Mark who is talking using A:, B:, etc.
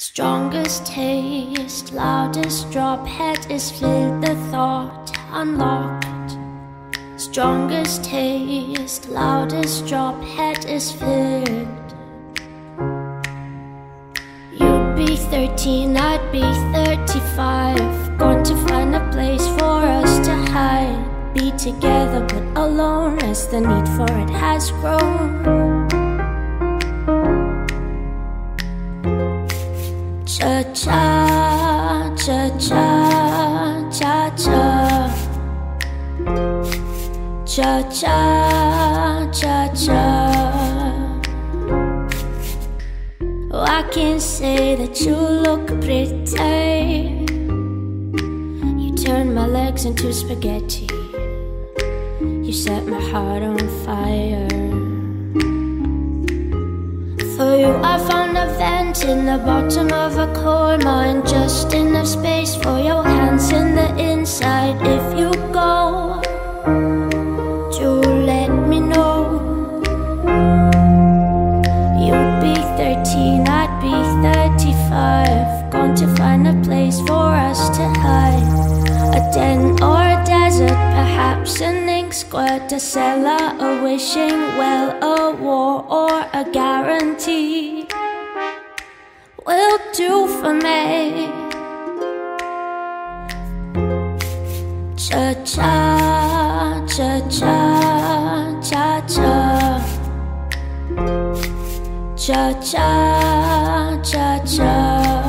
A: Strongest taste, loudest drop, head is filled, the thought unlocked. Strongest taste, loudest drop, head is filled. You'd be 13, I'd be 35. Gone to find a place for us to hide. Be together but alone as the need for it has grown. Cha-cha, cha-cha, cha-cha. Cha-cha, cha-cha. Oh, I can say that you look pretty. You turn my legs into spaghetti. You set my heart on fire. For you I found a vent in the bottom of a coal mine. Just enough space for your hands in the inside. If you go, do let me know. You'd be 13, I'd be 35. Gone to find a place for us to hide. A den or a desert, perhaps an ink squirt, a cellar, a wishing well, a war or a guarantee will do for me. Cha-cha, cha-cha, cha-cha. Cha-cha, cha-cha.